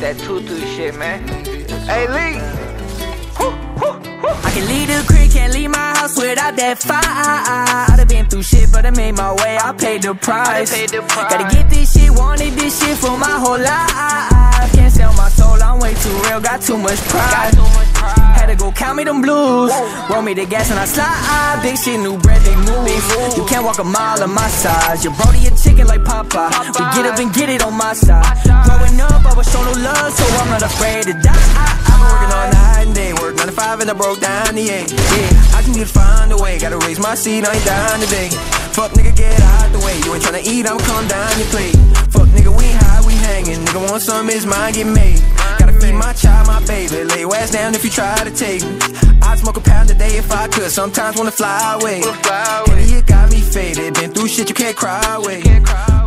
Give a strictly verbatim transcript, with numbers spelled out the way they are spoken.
that tutu shit, man. Hey, Lee. I can leave the crib, can't leave my house without that fire. I done been through shit, but I made my way, I paid the price. Paid the price. Gotta get this shit, wanted this shit for my whole life. Can't sell my soul, I'm way too real, got too much pride. Got too much pride. Had to go count me them blues. Whoa. Roll me the gas and I slide. Big shit, new bread, they move. You can't walk a mile on my size. Your brody a chicken like Popeye. We get up and get it on my side. Growing up, I was shown no love, so I'm not afraid to die. I've been working all night and day, work nine to five and I broke down the eight. Yeah, I can just find a way, gotta raise my seat, I ain't down today. Fuck nigga, get out the way, you ain't tryna eat, I'ma come down your plate. Fuck nigga, we ain't high, we hanging, nigga want some, his mind get made. Gotta feed my child, my baby, lay your ass down if you try to take me. I'd smoke a pound a day if I could, sometimes wanna fly away. And you got me faded, been through shit you can't cry away.